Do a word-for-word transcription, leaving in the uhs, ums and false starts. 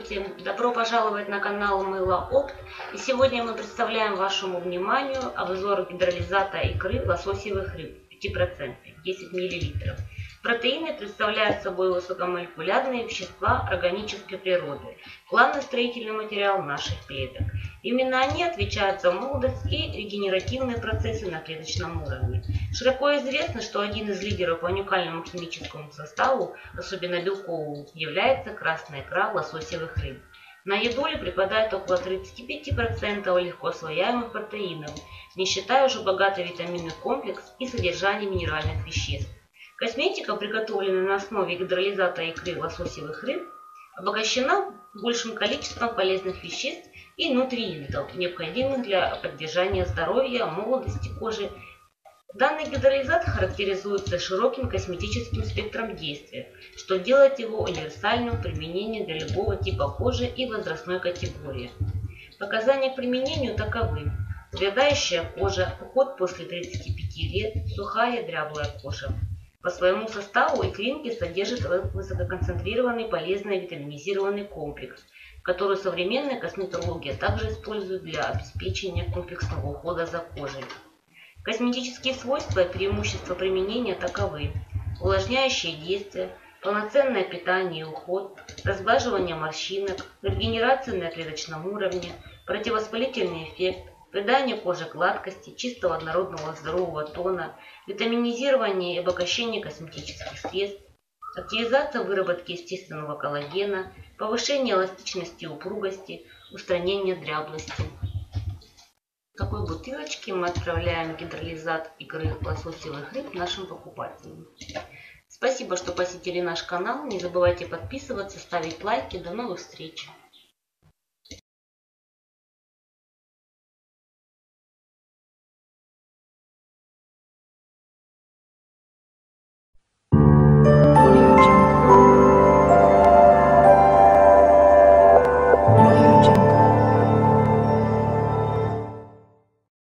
Здравствуйте! Добро пожаловать на канал Мыло Опт. И сегодня мы представляем вашему вниманию обзор гидролизата икры лососевых рыб пять процентов десять миллилитров. Протеины представляют собой высокомолекулярные вещества органической природы, главный строительный материал наших клеток. Именно они отвечают за молодость и регенеративные процессы на клеточном уровне. Широко известно, что один из лидеров по уникальному химическому составу, особенно белковому, является красная икра лососевых рыб. На ее долю припадает около тридцати пяти процентов легко усвояемых протеинов, не считая уже богатый витаминный комплекс и содержание минеральных веществ. Косметика, приготовленная на основе гидролизата икры лососевых рыб, обогащена большим количеством полезных веществ и нутриентов, необходимых для поддержания здоровья, молодости кожи. Данный гидролизат характеризуется широким косметическим спектром действия, что делает его универсальным в применении для любого типа кожи и возрастной категории. Показания к применению таковы: увядающая кожа, уход после тридцати пяти лет, сухая дряблая кожа. По своему составу икринки содержат высококонцентрированный полезный витаминизированный комплекс, который современная косметология также использует для обеспечения комплексного ухода за кожей. Косметические свойства и преимущества применения таковы: увлажняющее действие, полноценное питание и уход, разглаживание морщинок, регенерация на клеточном уровне, противовоспалительный эффект, придание коже гладкости, чистого однородного здорового тона, витаминизирование и обогащение косметических средств, активизация выработки естественного коллагена, повышение эластичности и упругости, устранение дряблости. В такой бутылочке мы отправляем гидролизат икры лососевых рыб нашим покупателям. Спасибо, что посетили наш канал. Не забывайте подписываться, ставить лайки. До новых встреч!